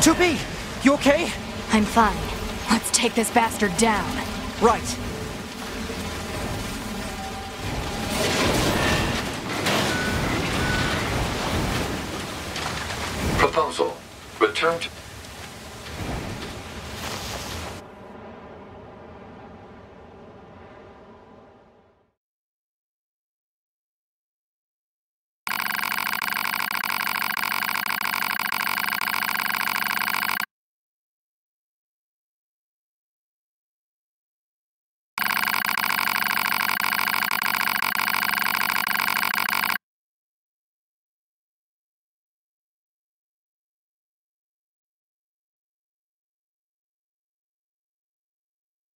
2B, you okay? I'm fine. Let's take this bastard down. Right. Proposal. Return to...